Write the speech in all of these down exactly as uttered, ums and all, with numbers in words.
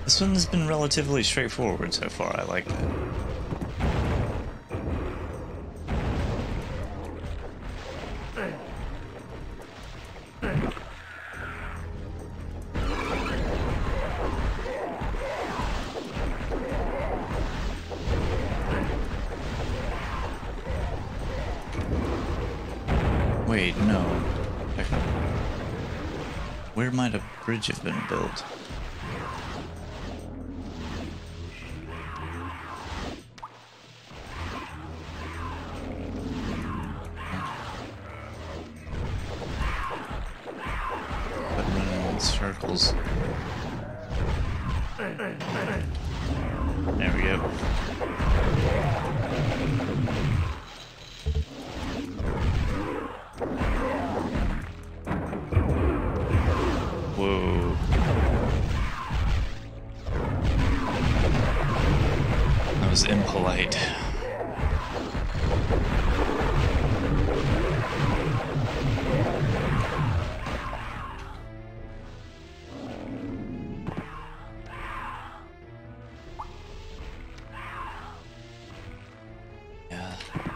This one has been relatively straightforward so far. I like that. Wait, no. Where might a bridge have been built? But running in circles. There we go. Whoa. That was impolite. Yeah.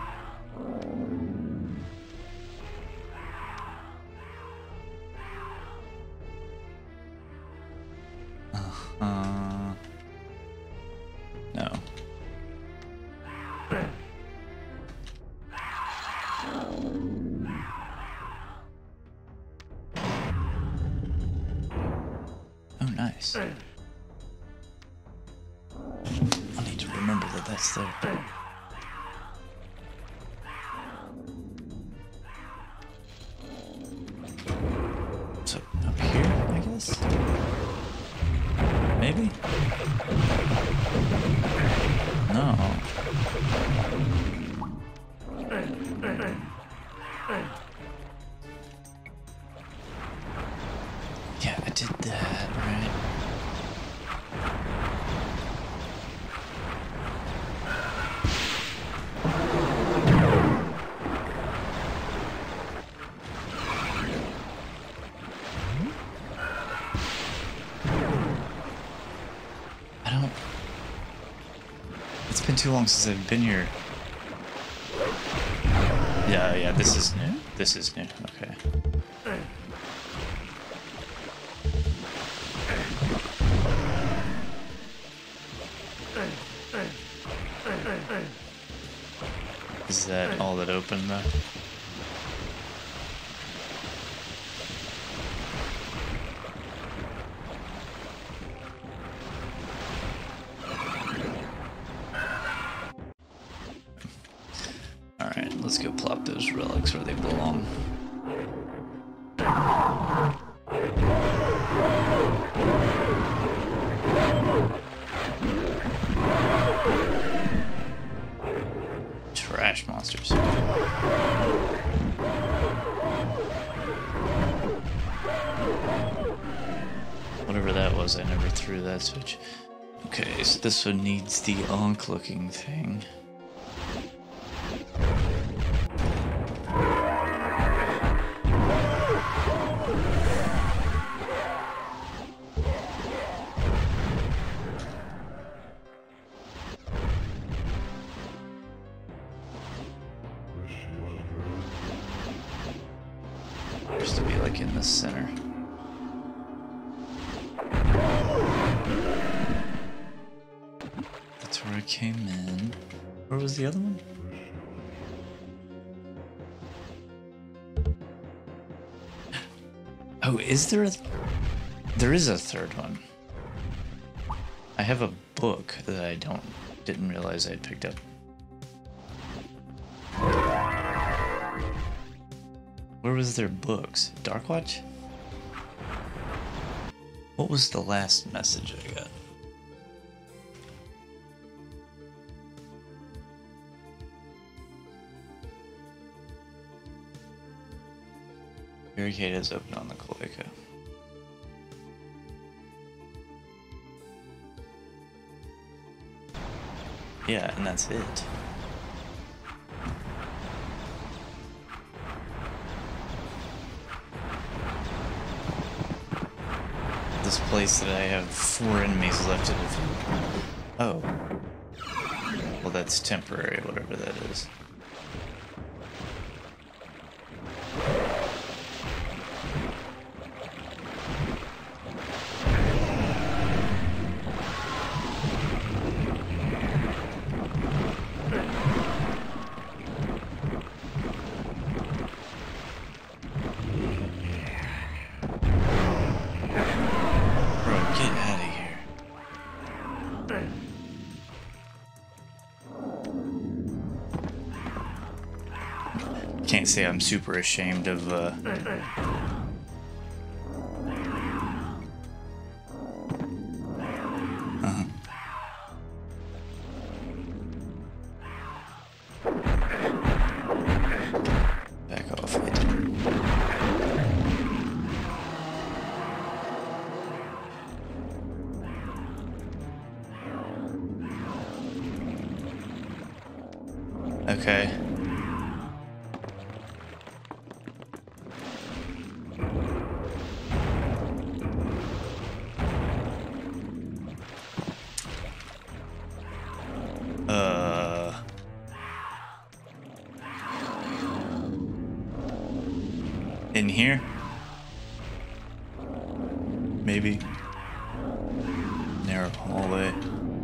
Uh, no. Oh, nice. I need to remember that that's there. So, up here, I guess? Maybe? No. Yeah, I did that, right? I don't... It's been too long since I've been here. Yeah, yeah, this is new. This is new, okay. Is that all that opened though? Alright, let's go plop those relics where they belong. Trash monsters. Whatever that was, I never threw that switch. Okay, so this one needs the onk looking thing. Just to be like in the center. That's where I came in. Where was the other one? Oh, is there a... There is a third one. I have a book that I don't... didn't realize I picked up. Where was their books? Darkwatch? What was the last message I got? Barricade is open on the cloaca. Yeah, and that's it. The this place that I have four enemies left to defeat. Oh. Well, that's temporary, whatever that is. Can't say I'm super ashamed of uh uh-huh. Back off it. Okay. Uh, in here? Maybe. Narrow hallway.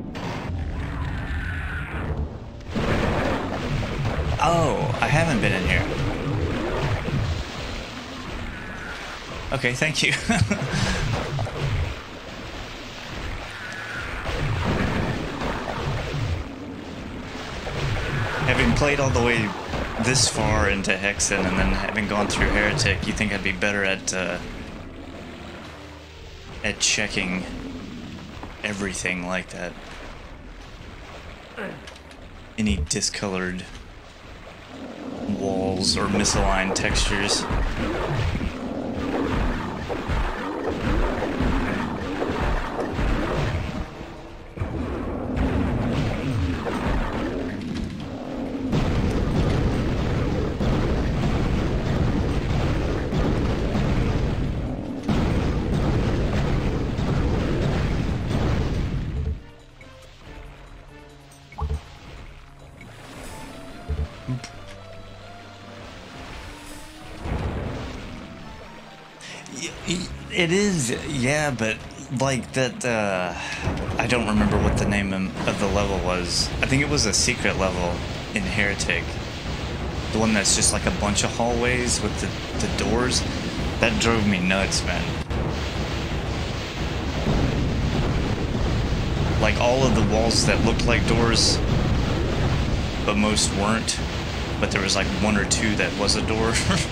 Oh, I haven't been in here. Okay, thank you. Having played all the way this far into Hexen and then having gone through Heretic, you think I'd be better at uh, at checking everything like that. Any discolored walls or misaligned textures. It is, yeah, but like that, uh, I don't remember what the name of the level was. I think it was a secret level in Heretic. The one that's just like a bunch of hallways with the, the doors. That drove me nuts, man. Like all of the walls that looked like doors, but most weren't. But there was like one or two that was a door.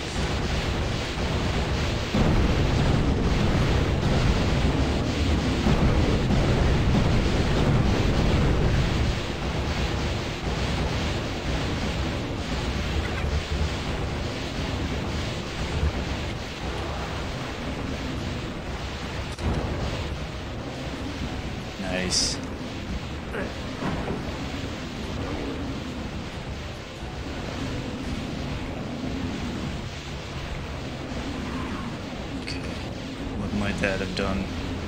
Nice. Okay, what might that have done?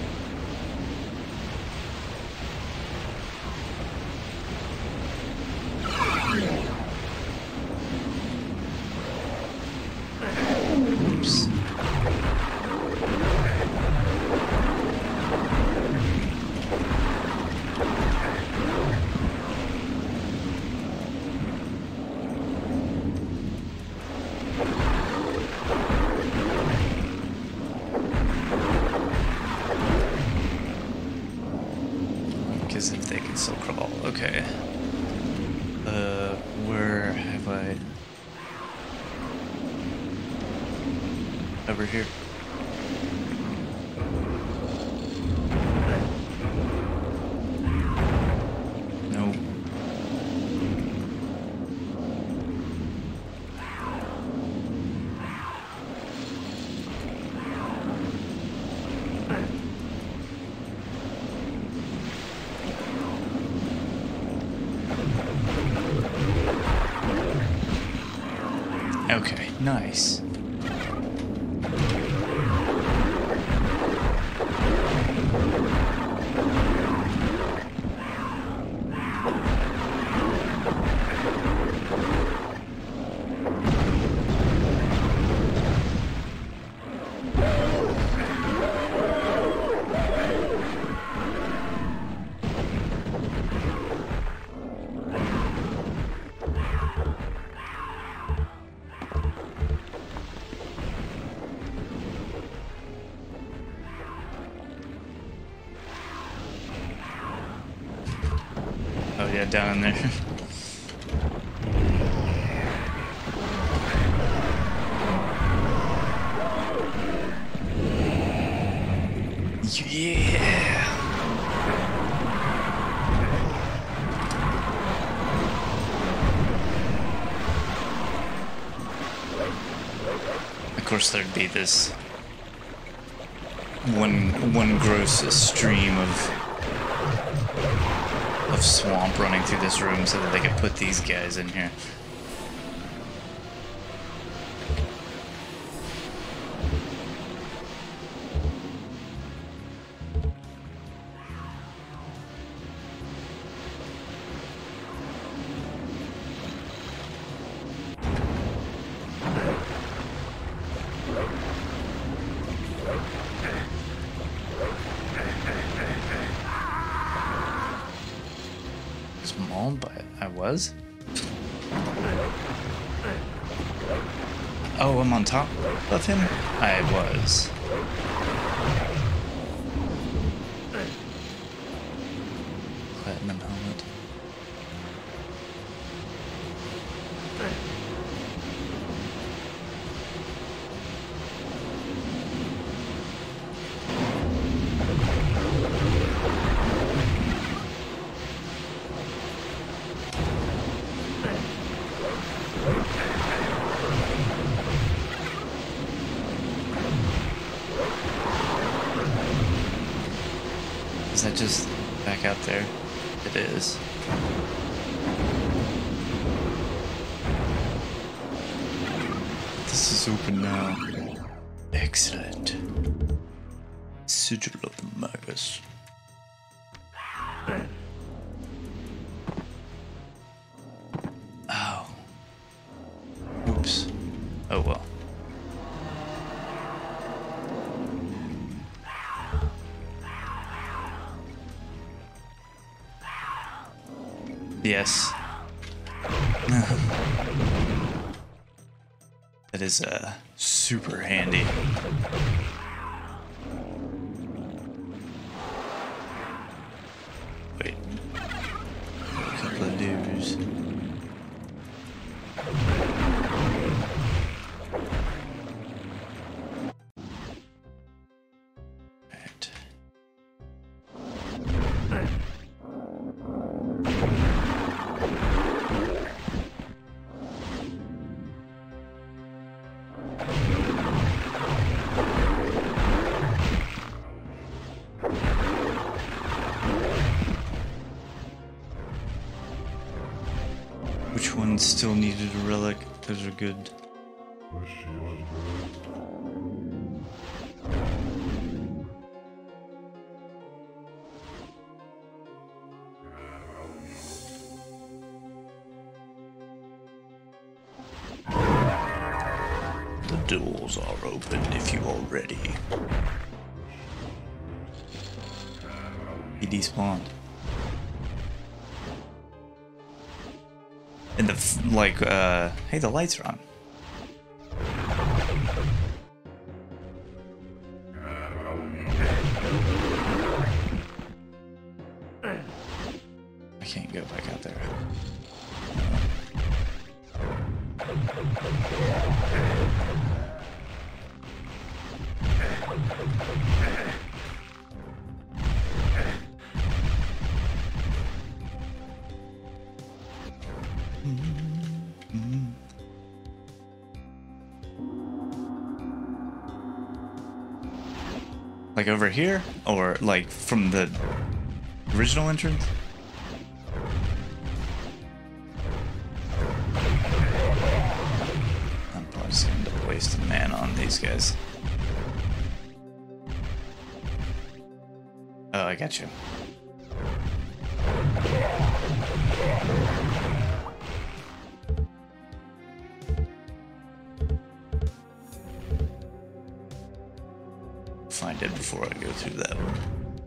Oops. Because if they can still crawl, okay. Uh, where have I? Over here. No. Okay, nice. yeah, down in there. Yeah. Of course, there'd be this one one gross stream of of swamp running through this room so that they could put these guys in here. Small, but I was. Oh, I'm on top of him? I was. Platinum helmet. Is that just back out there? It is. This is open now. Excellent. Citadel of the Magus. Oh. Oops. Oh well. Yes. That is uh, super handy. Wait. A couple of dudes. Right. Which one still needed a relic? Those are good. The doors are open if you are ready. He despawned. And the, f like, uh, hey, the lights are on. I can't go back out there. Like over here? Or like from the original entrance? I'm probably just gonna end up wasting mana on these guys. Oh, I got you. Find it before I go through that one.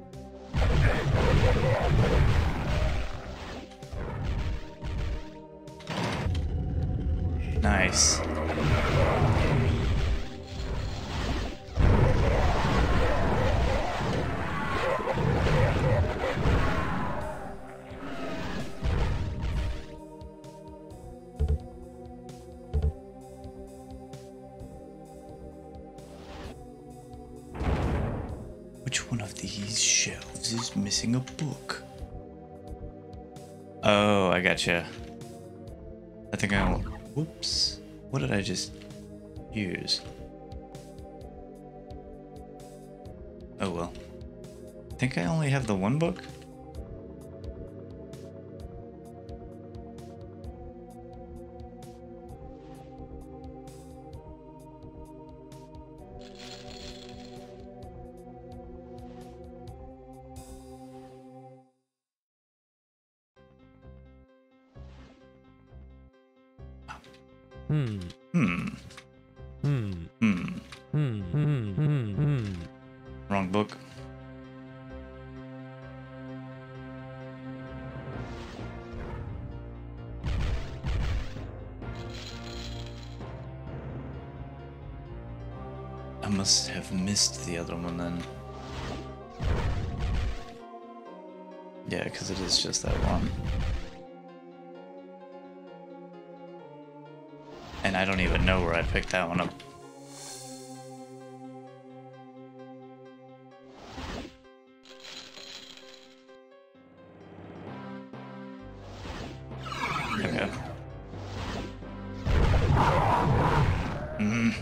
Nice. Which one of these shelves is missing a book? Oh, I gotcha. I think I... Whoops. What did I just use? Oh well. I think I only have the one book? Hmm. Hmm. Hmm. Hmm. Hmm. Hmm. Hmm. Hmm. Wrong book. I must have missed the other one then. Yeah, because it is just that one. And I don't even know where I picked that one up. Okay. Mm.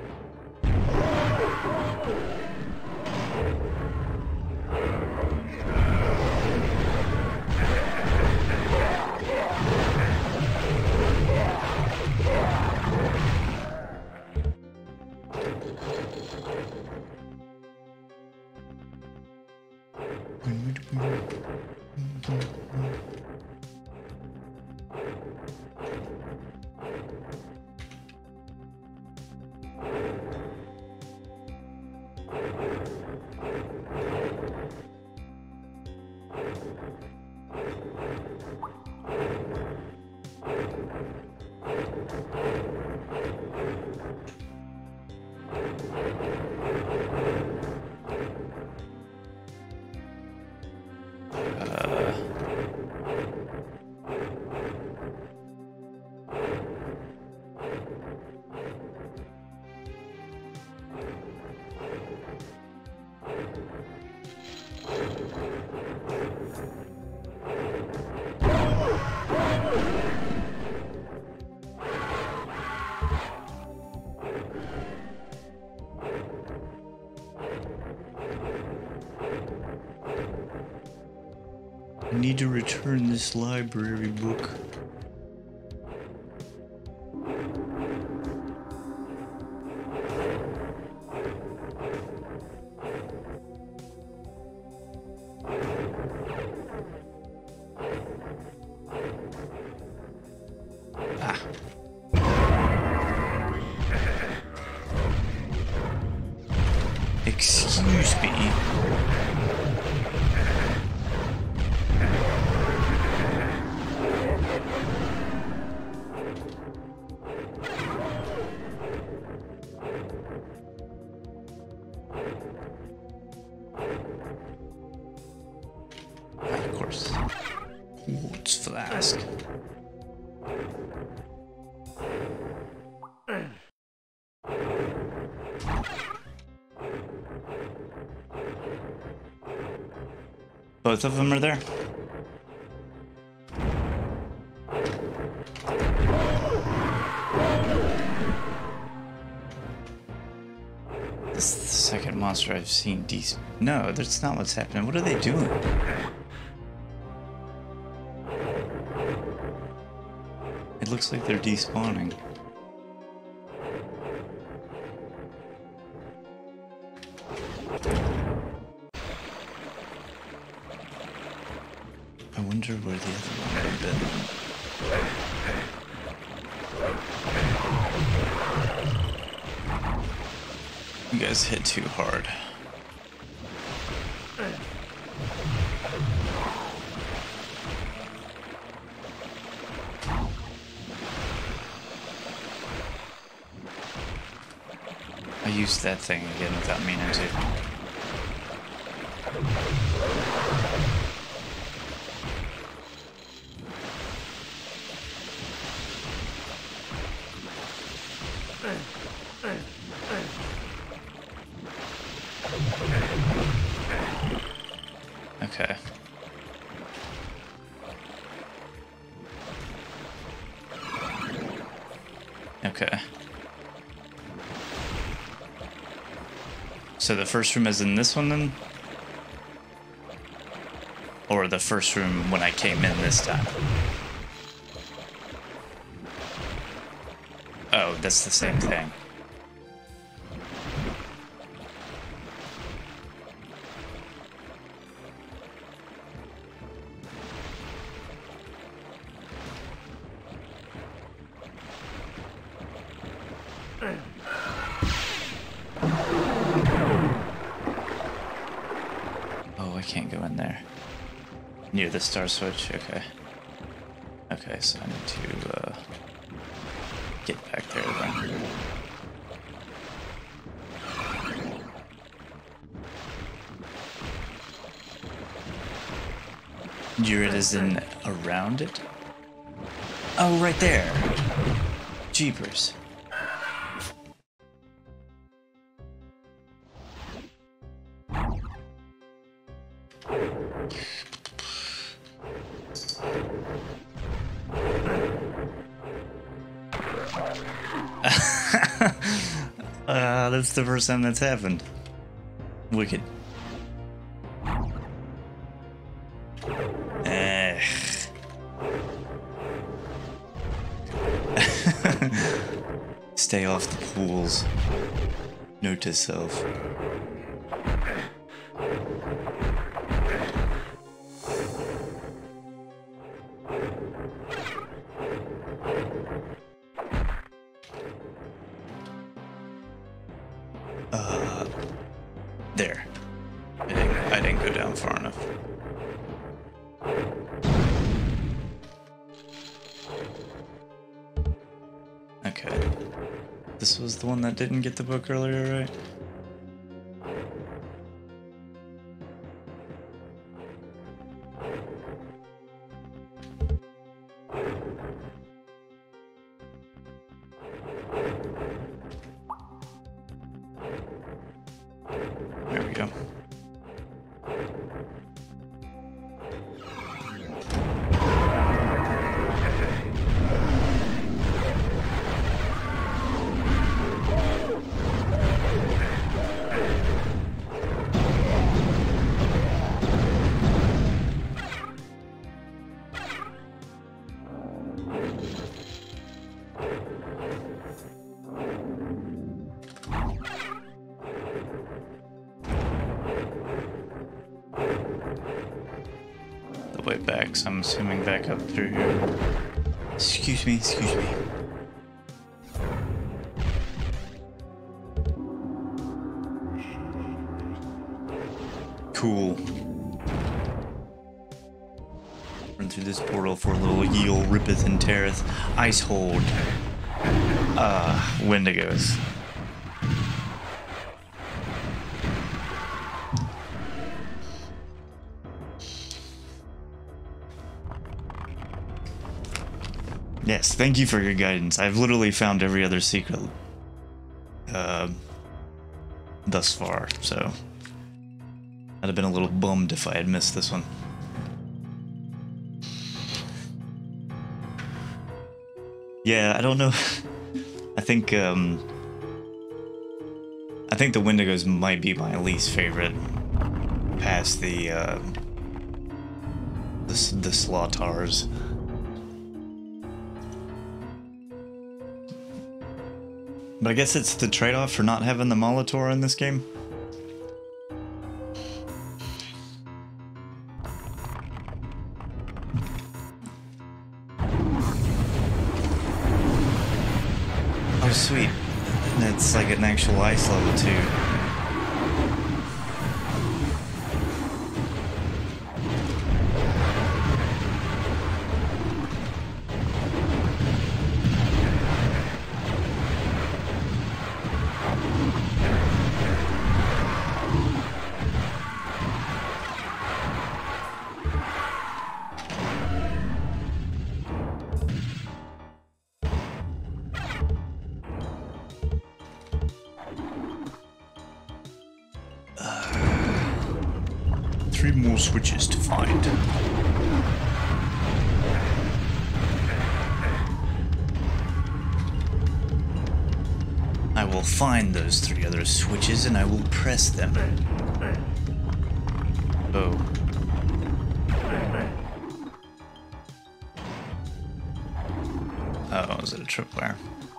I need to return this library book. Ah. Excuse me. Of course. Quartz flask. Both of them are there? This is the second monster I've seen de- No, that's not what's happening. What are they doing? It looks like they're despawning. I wonder where the other one would have been. You guys hit too hard. I used that thing again without meaning to. Okay. Okay. So the first room is in this one then? Or the first room when I came in this time? Oh, that's the same thing. Oh, I can't go in there. Near the star switch? Okay. Okay, so I need to uh, get back there then. Druid is in around it? Oh, right there. Jeepers. uh, that's the first time that's happened. Wicked. Eh. Stay off the pools. Note to self. Uh, there. I didn't, I didn't go down far enough. Okay. This was the one that didn't get the book earlier, right? There we go. Way back, so I'm assuming back up through here. Excuse me, excuse me. Cool. Run through this portal for a little eel rippeth and teareth. Ice hold. Ah, uh, Wendigos. Yes, thank you for your guidance. I've literally found every other secret uh, thus far, so I'd have been a little bummed if I had missed this one. Yeah, I don't know. I think um, I think the Wendigos might be my least favorite, past the uh, the the Slaughtars. But I guess it's the trade-off for not having the Molitor in this game. Oh, sweet. That's like an actual ice level, too. three more switches to find. I will find those three other switches and I will press them. Oh. Oh, is it a tripwire?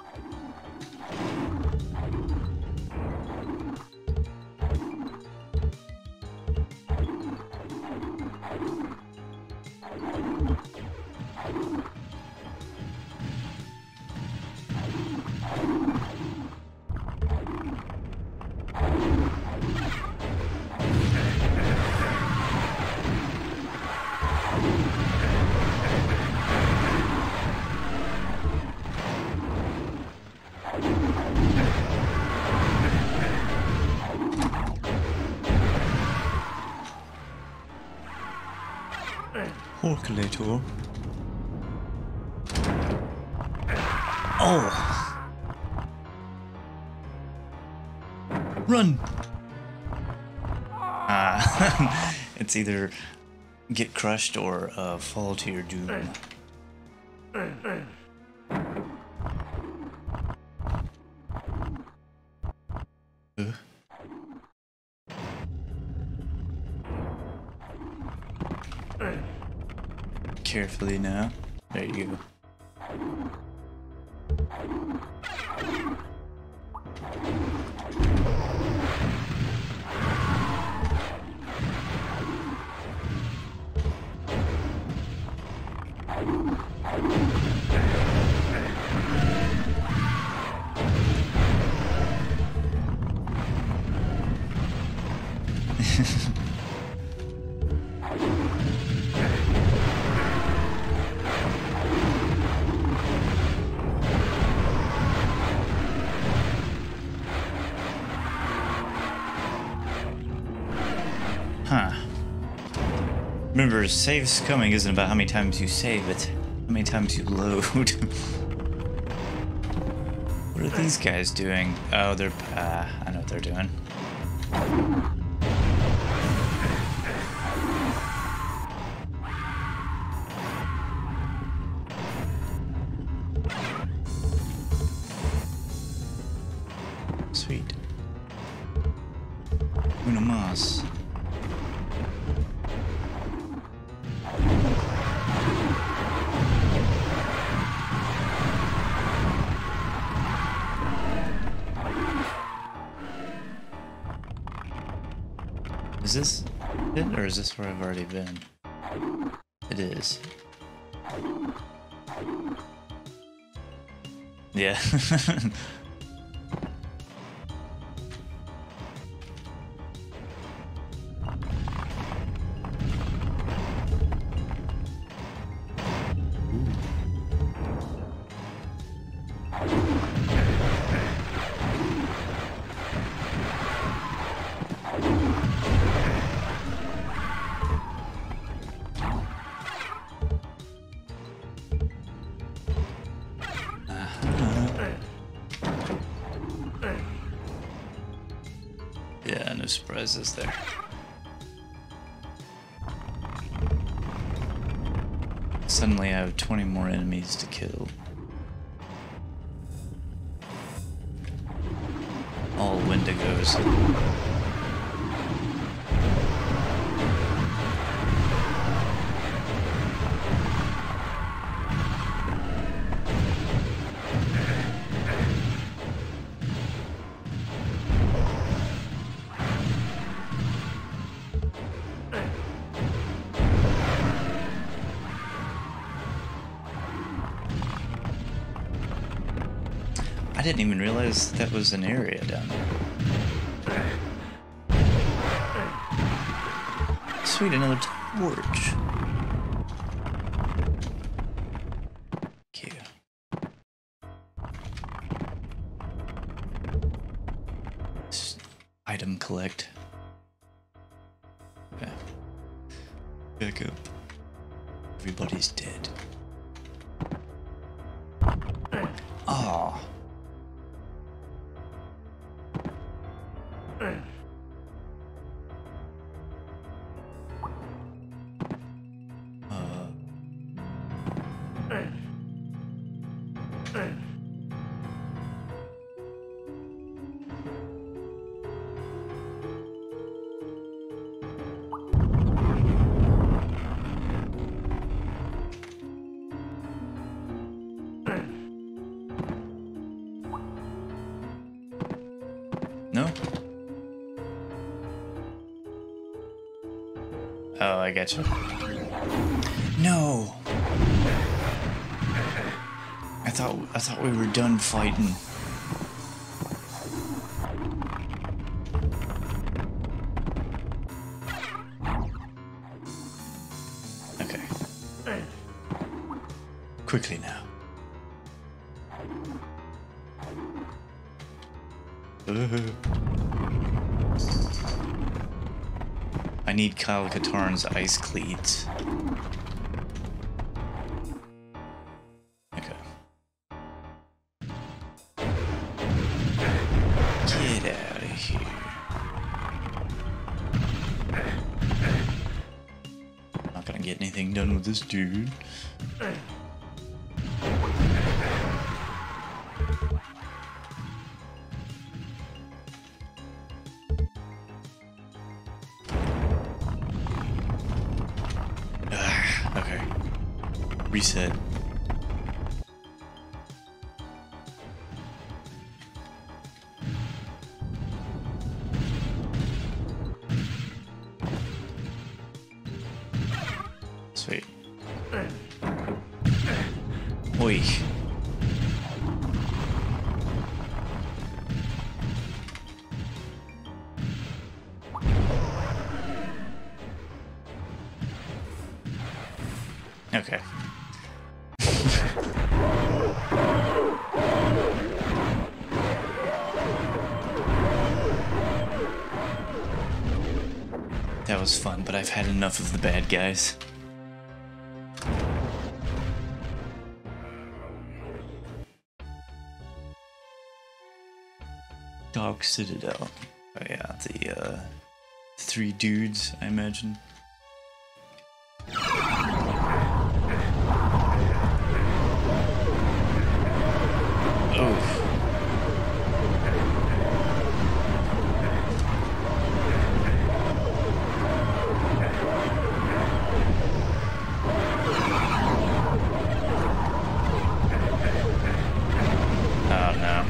Calculator. Oh! Run! Ah, uh, it's either get crushed or uh, fall to your doom. Uh. Carefully now. There you go. Huh. Remember, saves coming isn't about how many times you save, it's how many times you load. What are these guys doing? Oh, they're... Uh, I know what they're doing. Sweet. Uno más. Is this it, or is this where I've already been? It is. Yeah. Yeah, no surprises there. Suddenly I have twenty more enemies to kill. All Wendigos. I didn't even realize that was an area down there. Sweet, another torch. Cute. Item collect. Okay. Back up. Everybody's dead. Ah. Oh, I get you. No. I thought I thought we were done fighting. Okay. Quickly now. Uh. I need Kyle Katarn's ice cleats. Okay. Get out of here. Not gonna get anything done with this dude. Okay. Reset. Sweet. Oi. Okay. That was fun, but I've had enough of the bad guys. Dog Citadel. Oh yeah, the uh, three dudes, I imagine. Oh. Oh no.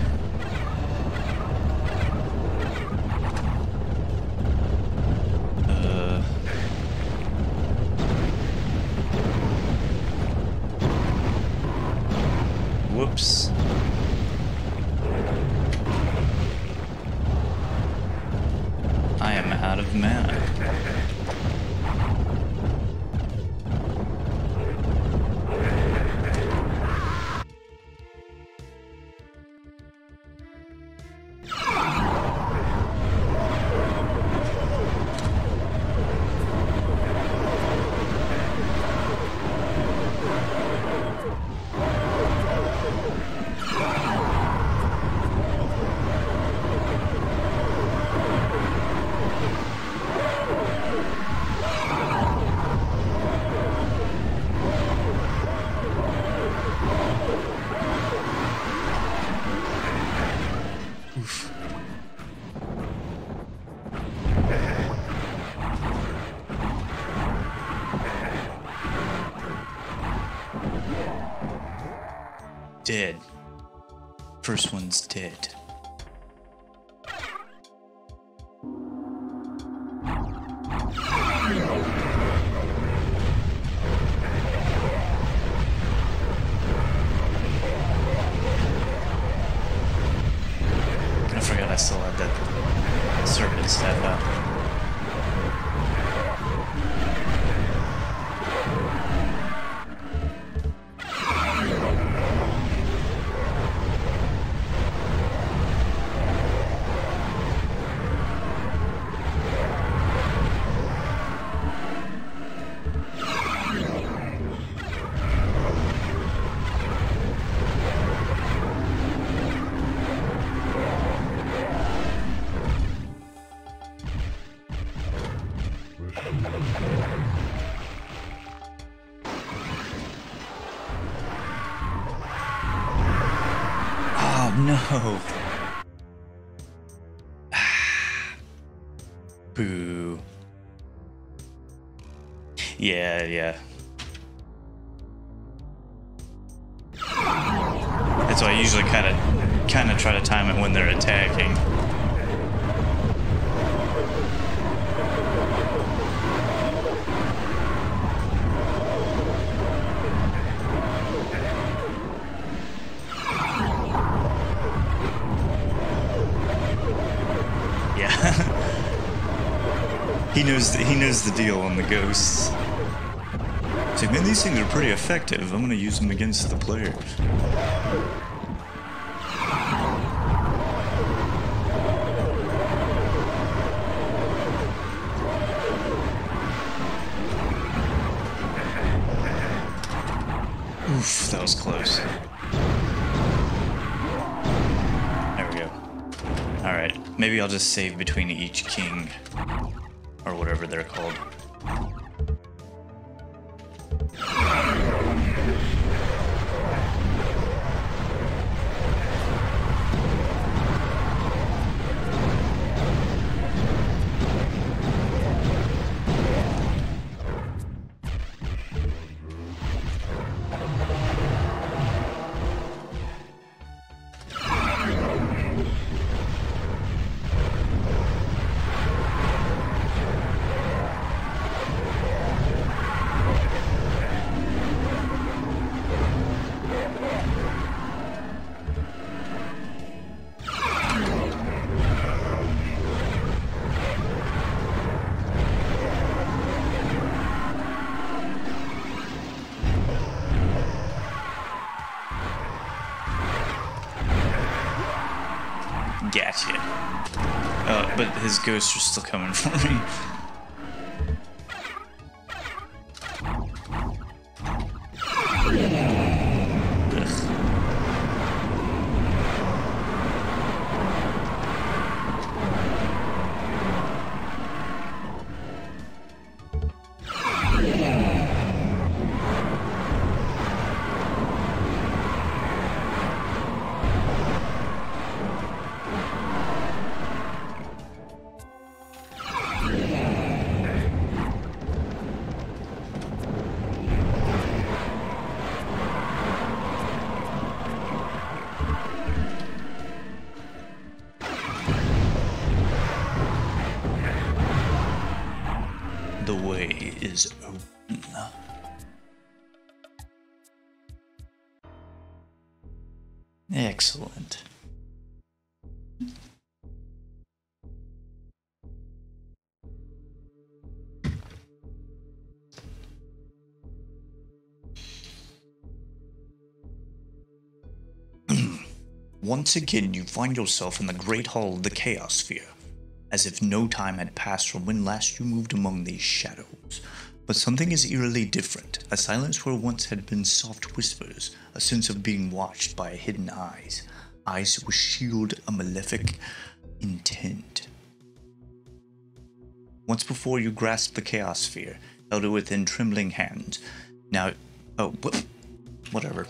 Uh. Whoops. I am out of mana. Oof. Dead. First one's dead. I forgot I still had that servant staff out. Oh no. Boo. Yeah, yeah. That's why I usually kind of kind of try to time it when they're attacking. He knows that he knows the deal on the ghosts. It's like, man, these things are pretty effective. I'm gonna use them against the player. Oof, that was close. There we go. Alright, maybe I'll just save between each king. Or whatever they're called. Gotcha. Uh, but his ghosts are still coming for me. The way is open. Excellent. Once again, you find yourself in the Great Hall of the Chaos Sphere, as if no time had passed from when last you moved among these shadows. But something is eerily different, a silence where once had been soft whispers, a sense of being watched by hidden eyes, eyes which shield a malefic intent. Once before you grasped the Chaos Sphere, held it within trembling hands. Now, oh, wh whatever.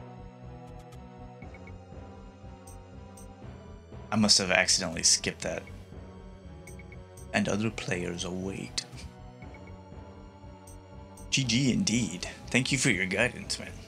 I must have accidentally skipped that. And other players await. G G indeed. Thank you for your guidance, man.